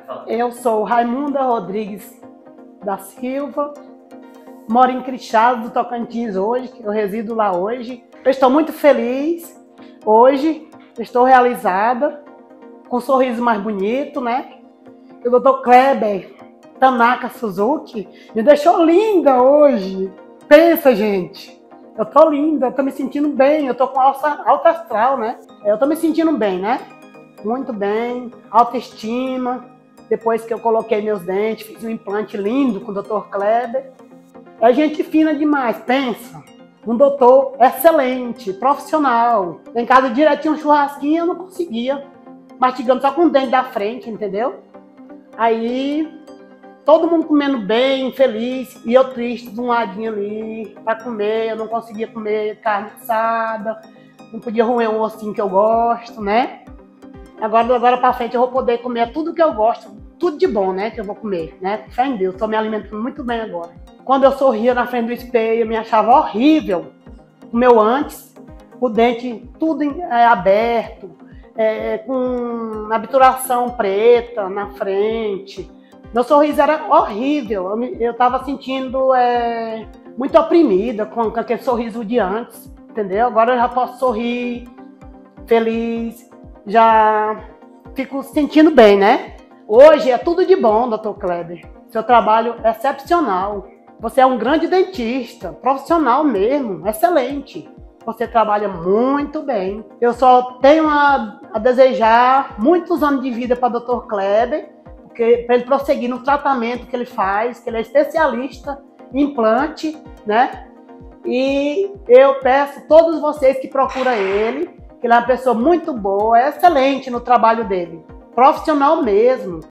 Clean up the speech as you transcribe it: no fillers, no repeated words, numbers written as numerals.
Eu sou Raimunda Rodrigues da Silva, moro em Crixás do Tocantins hoje, que eu resido lá hoje. Eu estou muito feliz hoje, estou realizada, com um sorriso mais bonito, né? O Dr. Kleber Tanaka Suzuki me deixou linda hoje. Pensa, gente, eu tô linda, eu tô me sentindo bem, eu tô com alta astral, né? Eu tô me sentindo bem, né? Muito bem, autoestima. Depois que eu coloquei meus dentes, fiz um implante lindo com o Dr. Kleber. É gente fina demais, pensa. Um doutor excelente, profissional. Em casa direitinho um churrasquinho, eu não conseguia. Mastigando só com o dente da frente, entendeu? Aí, todo mundo comendo bem, feliz. E eu triste, de um ladinho ali, para comer. Eu não conseguia comer carne assada. Não podia roer um ossinho que eu gosto, né? Agora para frente eu vou poder comer tudo que eu gosto, tudo de bom, né, que eu vou comer, né? Fé em Deus, estou me alimentando muito bem agora. Quando eu sorria na frente do espelho, eu me achava horrível. O meu antes, o dente tudo aberto, com obturação preta na frente. Meu sorriso era horrível, eu estava sentindo muito oprimida com aquele sorriso de antes, entendeu? Agora eu já posso sorrir, feliz. Já fico sentindo bem, né? Hoje é tudo de bom, Dr. Kleber. Seu trabalho é excepcional. Você é um grande dentista, profissional mesmo, excelente. Você trabalha muito bem. Eu só tenho a desejar muitos anos de vida para o Dr. Kleber, para ele prosseguir no tratamento que ele faz, que ele é especialista em implante, né? E eu peço a todos vocês que procuram ele, que ele é uma pessoa muito boa, é excelente no trabalho dele, profissional mesmo.